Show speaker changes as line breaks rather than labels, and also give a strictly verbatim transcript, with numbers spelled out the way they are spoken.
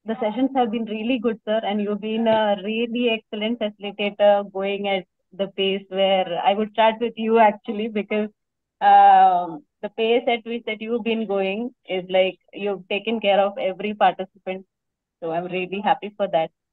the sessions have been really good, sir, and you've been a really excellent facilitator going at the pace where I would start with you actually because um, the pace at which that you've been going is like you've taken care of every participant. So I'm really happy for that.